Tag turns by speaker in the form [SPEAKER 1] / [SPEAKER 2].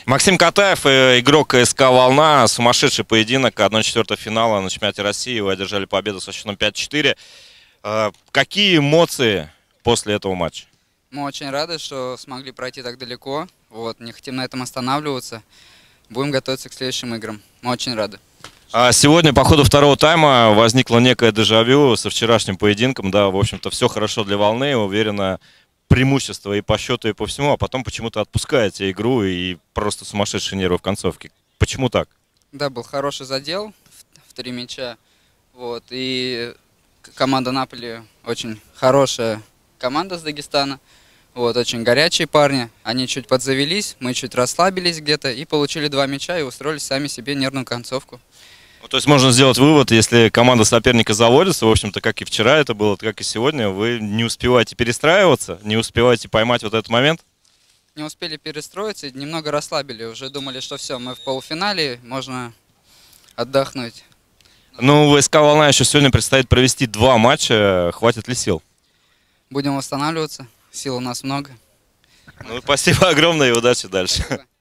[SPEAKER 1] Максим Катаев, игрок СК «Волна». Сумасшедший поединок, 1/4 финала на чемпионате России. Вы одержали победу со счетом 5-4. Какие эмоции после этого матча?
[SPEAKER 2] Мы очень рады, что смогли пройти так далеко. Вот, не хотим на этом останавливаться. Будем готовиться к следующим играм. Мы очень рады.
[SPEAKER 1] Сегодня по ходу второго тайма возникло некое дежавю со вчерашним поединком. Да, в общем-то, все хорошо для «Волны». Уверенно, преимущество и по счету, и по всему. А потом почему-то отпускаете игру и просто сумасшедшие нервы в концовке. Почему так?
[SPEAKER 2] Да, был хороший задел в 3 мяча. Вот, и команда Наполи очень хорошая команда с Дагестана. Вот, очень горячие парни. Они чуть подзавелись, мы чуть расслабились где-то и получили 2 мяча и устроили сами себе нервную концовку.
[SPEAKER 1] То есть можно сделать вывод, если команда соперника заводится, в общем-то, как и вчера это было, как и сегодня, вы не успеваете перестраиваться, не успеваете поймать вот этот момент?
[SPEAKER 2] Не успели перестроиться, немного расслабили. Уже думали, что все, мы в полуфинале, можно отдохнуть.
[SPEAKER 1] Ну, в СК «Волна» еще сегодня предстоит провести 2 матча. Хватит ли сил?
[SPEAKER 2] Будем восстанавливаться, сил у нас много.
[SPEAKER 1] Ну, спасибо огромное и удачи дальше.
[SPEAKER 2] Спасибо.